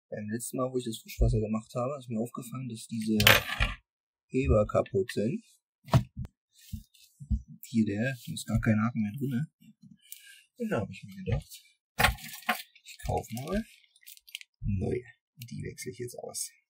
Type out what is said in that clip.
Beim letzten Mal, wo ich das Frischwasser gemacht habe, ist mir aufgefallen, dass diese Heber kaputt sind. Hier da ist gar kein Haken mehr drin. Und da habe ich mir gedacht, ich kaufe mal neue. Die wechsle ich jetzt aus.